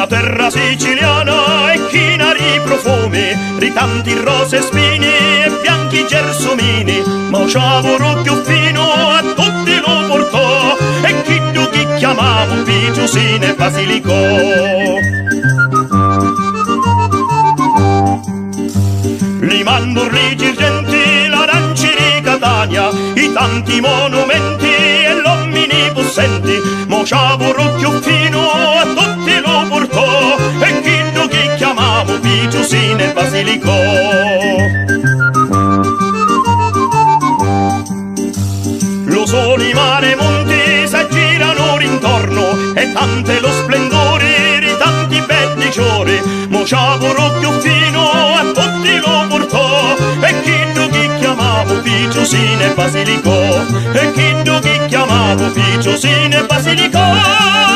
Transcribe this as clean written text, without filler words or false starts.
terra siciliana è china di profumi, di tanti rose spini e bianchi gelsomini, ma ciavoro più fino a tutti lo portò, e chi tu chi chiamavo Picciusine e Basilicò. Li mandorli girgenti, l'aranci di Catania, i tanti monumenti e l'uomini possenti, mo ciavoro più fino a tutti lo portò, e chi tu chi chiamavo Picciusine e Basilicò. Lo sole, mare, monti s'aggirano rintorno, e tante lo splendore di tanti belli giorni, mo ciavoro più fino a tutti lo portò, e chi tu chi chiamavo Picciusine e Basilicò, e chi tu chi chiamavo Picciusine e Basilicò.